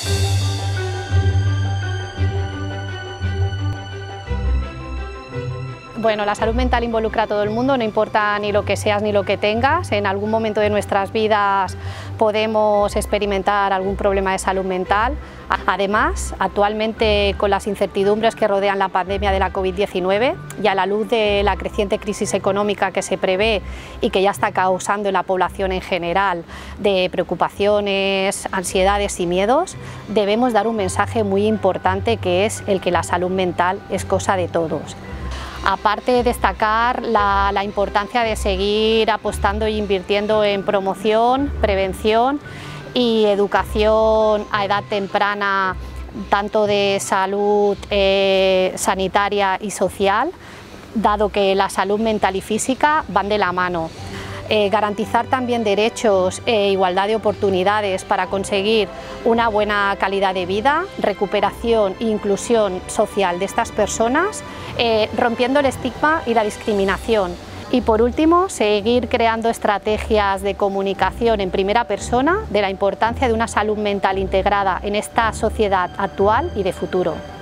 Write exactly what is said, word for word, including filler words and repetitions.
Bueno, la salud mental involucra a todo el mundo, no importa ni lo que seas ni lo que tengas. En algún momento de nuestras vidas podemos experimentar algún problema de salud mental. Además, actualmente con las incertidumbres que rodean la pandemia de la COVID diecinueve y a la luz de la creciente crisis económica que se prevé y que ya está causando en la población en general de preocupaciones, ansiedades y miedos, debemos dar un mensaje muy importante, que es el que la salud mental es cosa de todos. Aparte de destacar la, la importancia de seguir apostando e invirtiendo en promoción, prevención y educación a edad temprana, tanto de salud eh, sanitaria y social, dado que la salud mental y física van de la mano. Eh, garantizar también derechos e igualdad de oportunidades para conseguir una buena calidad de vida, recuperación e inclusión social de estas personas, eh, rompiendo el estigma y la discriminación. Y por último, seguir creando estrategias de comunicación en primera persona de la importancia de una salud mental integrada en esta sociedad actual y de futuro.